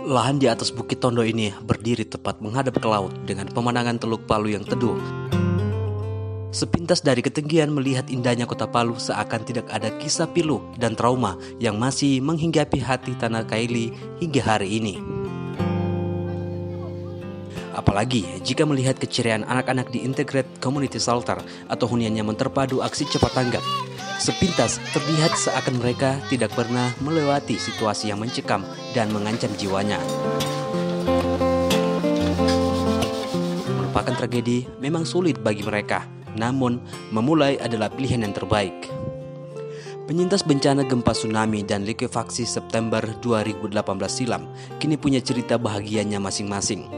Lahan di atas Bukit Tondo ini berdiri tepat menghadap ke laut dengan pemandangan Teluk Palu yang teduh. Sepintas dari ketinggian melihat indahnya kota Palu seakan tidak ada kisah pilu dan trauma yang masih menghinggapi hati tanah Kaili hingga hari ini. Apalagi jika melihat keceriaan anak-anak di Integrated Community Shelter atau hunian nyaman terpadu aksi cepat tanggap. Sepintas terlihat seakan mereka tidak pernah melewati situasi yang mencekam dan mengancam jiwanya. Melupakan tragedi memang sulit bagi mereka, namun memulai adalah pilihan yang terbaik. Penyintas bencana gempa tsunami dan likuifaksi September 2018 silam kini punya cerita bahagianya masing-masing.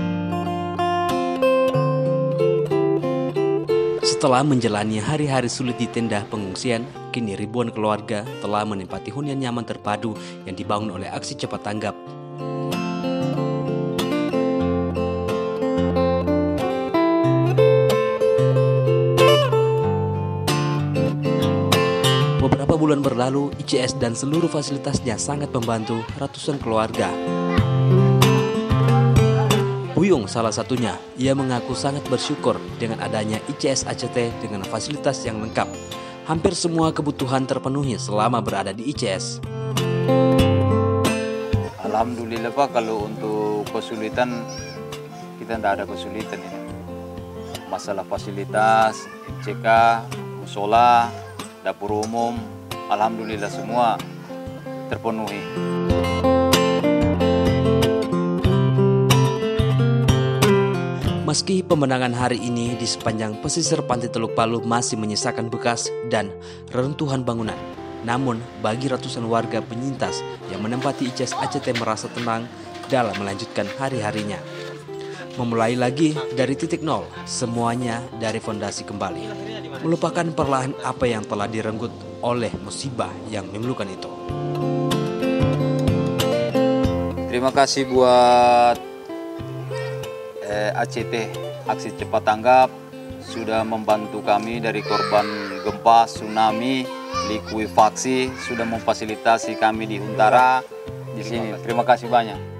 Setelah menjalani hari-hari sulit di tenda pengungsian, kini ribuan keluarga telah menempati hunian nyaman terpadu yang dibangun oleh aksi cepat tanggap. Beberapa bulan berlalu, ICS dan seluruh fasilitasnya sangat membantu ratusan keluarga. Buyung salah satunya, ia mengaku sangat bersyukur dengan adanya ICS ACT dengan fasilitas yang lengkap. Hampir semua kebutuhan terpenuhi selama berada di ICS. Alhamdulillah Pak, kalau untuk kesulitan kita tidak ada kesulitan ini. Masalah fasilitas, MCK, musola, dapur umum, alhamdulillah semua terpenuhi. Meski pemandangan hari ini di sepanjang pesisir pantai Teluk Palu masih menyisakan bekas dan reruntuhan bangunan, namun bagi ratusan warga penyintas yang menempati ICS ACT merasa tenang dalam melanjutkan hari-harinya. Memulai lagi dari titik nol, semuanya dari fondasi kembali. Melupakan perlahan apa yang telah direnggut oleh musibah yang memilukan itu. Terima kasih buat ACT, Aksi Cepat Tanggap, sudah membantu kami dari korban gempa, tsunami, likuifaksi, sudah memfasilitasi kami di Huntara di sini. Terima kasih banyak.